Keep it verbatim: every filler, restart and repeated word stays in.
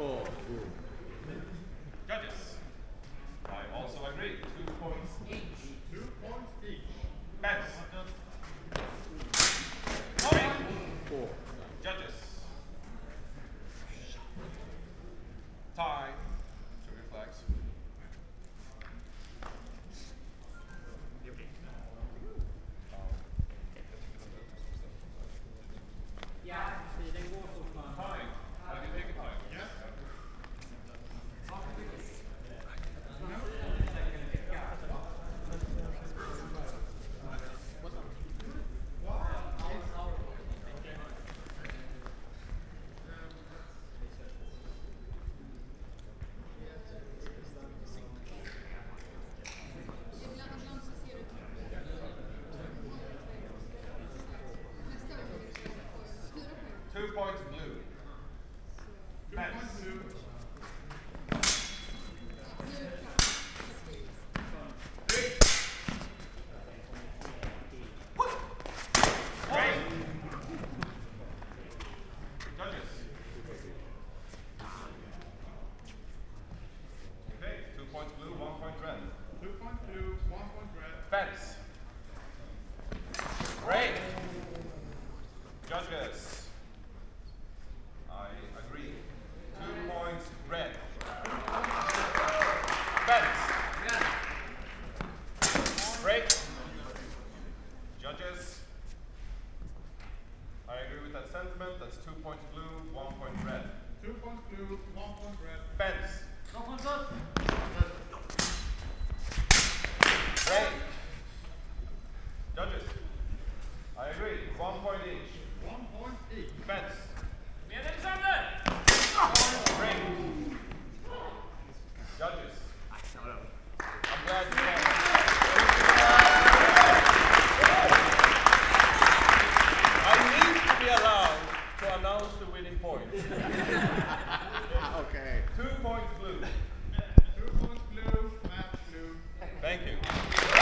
four. Judges. I also agree. Two points each. Two points each. Bets. Four. Judges. Tie. Show your flags. Ja, tiden går fortfarande. Time. How do you take a time? Yes. Two points blue. Two Bets. points blue. Red. Judges. Okay, two points blue, one point red. Two points blue. One point red. Bets. Great. Judges. I agree. Two points red. Bets. Great. Judges. I agree with that sentiment. That's two points blue, one point red. Two points blue. One point red. Bets. No points up. Great. Judges. I agree. One point each. One point each. Bets. Alexander! Great. Judges. I'm glad you won. I need to be allowed to announce the winning point.